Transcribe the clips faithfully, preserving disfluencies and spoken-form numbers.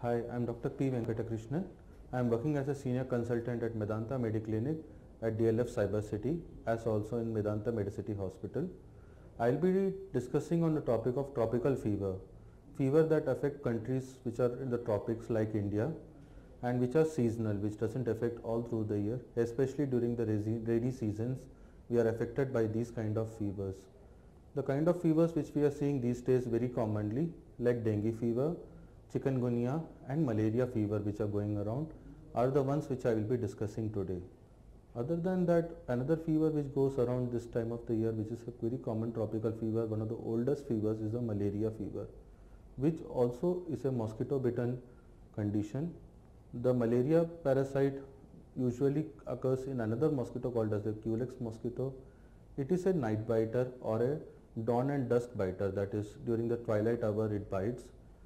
Hi, I am Doctor P. Venkata Krishnan. I am working as a senior consultant at Medanta Medical Clinic at D L F Cyber City, as also in Medanta Medicity Hospital. I will be discussing on the topic of tropical fever, fever that affect countries which are in the tropics like India and which are seasonal, which doesn't affect all through the year, especially during the rainy seasons. We are affected by these kind of fevers. The kind of fevers which we are seeing these days very commonly, like dengue fever, chikungunya and malaria fever, which are going around, are the ones which I will be discussing today. Other than that, another fever which goes around this time of the year, which is a very common tropical fever, one of the oldest fevers, is the malaria fever, which also is a mosquito bitten condition. The malaria parasite usually occurs in another mosquito called as the Culex mosquito. It is a night biter or a dawn and dusk biter, that is during the twilight hour it bites.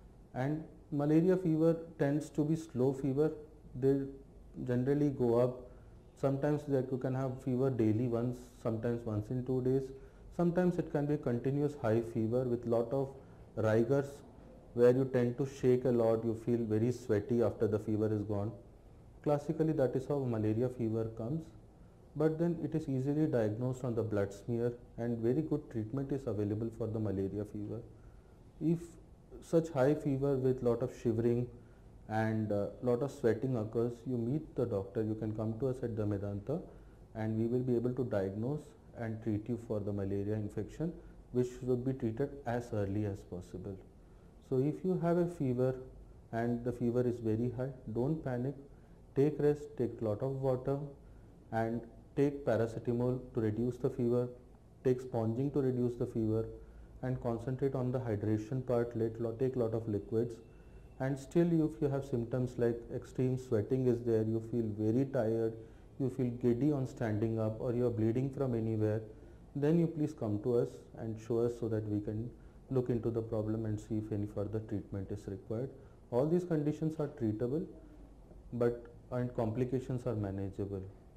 And malaria fever tends to be slow fever. They generally go up. Sometimes like you can have fever daily once, sometimes once in two days. Sometimes it can be continuous high fever with lot of rigors, where you tend to shake a lot, you feel very sweaty after the fever is gone. Classically, that is how malaria fever comes, but then it is easily diagnosed on the blood smear and very good treatment is available for the malaria fever. If such high fever with lot of shivering and uh, lot of sweating occurs, you meet the doctor, you can come to us at the Medanta and we will be able to diagnose and treat you for the malaria infection, which should be treated as early as possible. So if you have a fever and the fever is very high, don't panic, take rest, take lot of water and take paracetamol to reduce the fever, take sponging to reduce the fever and concentrate on the hydration part, let lot, take lot of liquids. And still if you have symptoms like extreme sweating is there, you feel very tired, you feel giddy on standing up or you are bleeding from anywhere, then you please come to us and show us so that we can look into the problem and see if any further treatment is required. All these conditions are treatable, but and complications are manageable.